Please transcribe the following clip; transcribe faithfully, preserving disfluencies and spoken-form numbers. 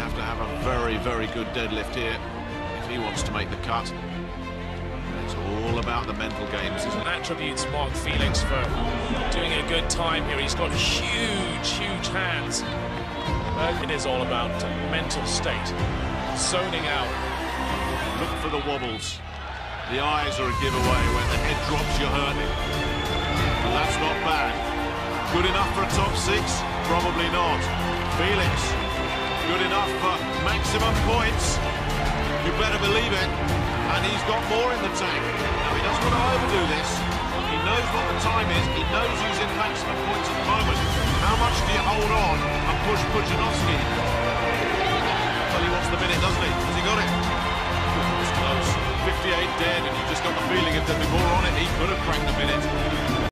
have to have a very, very good deadlift here if he wants to make the cut. It's all about the mental games, isn't it? Attributes Mark Felix for doing a good time here. He's got huge, huge hands. But it is all about mental state, zoning out. Look for the wobbles. The eyes are a giveaway. When the head drops, you're hurting. But that's not bad. Good enough for a top six? Probably not. Felix, good enough for maximum points? You better believe it. And he's got more in the tank. Now, he doesn't want to overdo this. He knows what the time is. He knows he's in maximum points at the moment. How much do you hold on and push Pudzianowski? Well, he wants the minute, doesn't he? Has he got it? It's close. fifty-eight dead, and you just got the feeling if there'd be more on it, he could have cracked the minute.